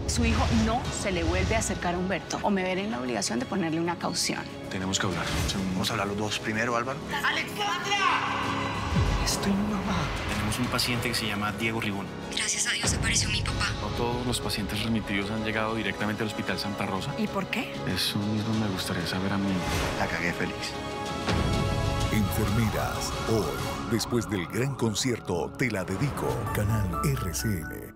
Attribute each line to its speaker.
Speaker 1: Su hijo no se le vuelve a acercar a Humberto o me veré en la obligación de ponerle una caución.
Speaker 2: Tenemos que hablar.
Speaker 3: Vamos a hablar los dos primero, Álvaro.
Speaker 4: ¡Alexandra!
Speaker 2: Estoy mamá.
Speaker 5: Tenemos un paciente que se llama Diego Ribón.
Speaker 6: Gracias a Dios apareció mi papá.
Speaker 5: No todos los pacientes remitidos han llegado directamente al Hospital Santa Rosa.
Speaker 1: ¿Y por qué?
Speaker 5: Eso mismo me gustaría saber a mí.
Speaker 3: La cagué, Félix.
Speaker 7: Enfermeras, hoy, después del gran concierto, te la dedico. Canal RCN.